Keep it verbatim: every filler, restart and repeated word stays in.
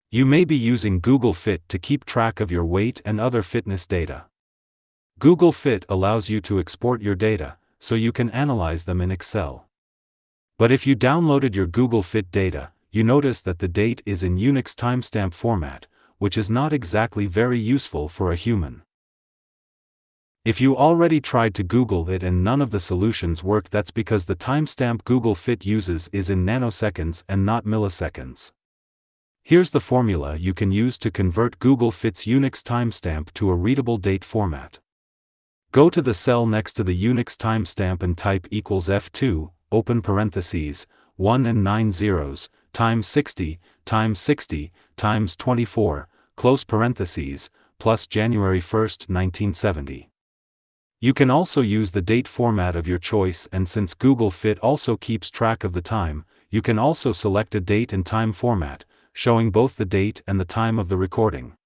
You may be using Google Fit to keep track of your weight and other fitness data. Google Fit allows you to export your data, so you can analyze them in Excel. But if you downloaded your Google Fit data, you notice that the date is in Unix timestamp format, which is not exactly very useful for a human. If you already tried to Google it and none of the solutions work, that's because the timestamp Google Fit uses is in nanoseconds and not milliseconds. Here's the formula you can use to convert Google Fit's Unix timestamp to a readable date format. Go to the cell next to the Unix timestamp and type equals F two, open parentheses, one and nine zeros, times sixty, times sixty, times twenty-four, close parentheses, plus January first, nineteen seventy. You can also use the date format of your choice, and since Google Fit also keeps track of the time, you can also select a date and time format, showing both the date and the time of the recording.